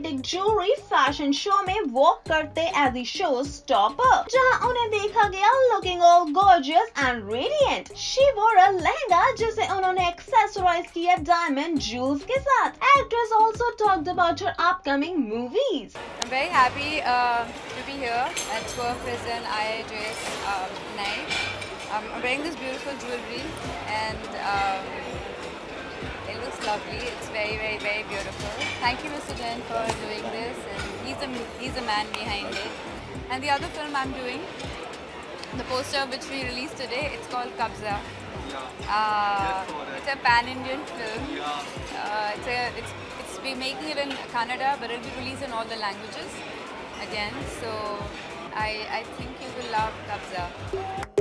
romantic jewelry fashion show में walk करते as the showstopper, जहां उन्हें देखा गया looking all gorgeous and radiant. She wore a lehenga जिसे उन्होंने accessorize किया diamond jewels के साथ. Actress also talked about her upcoming movies. I'm very happy to be here at Tour Prison IIJS Nite. I'm wearing this beautiful jewelry and it looks lovely. It's very, very, very beautiful. Thank you, Mr. Den, for doing this. And he's the man behind it. And the other film I'm doing, the poster which we released today, it's called Kabza. It's a pan-Indian film. We're making it in Kannada, but it'll be released in all the languages again. So I think you will love Kabza.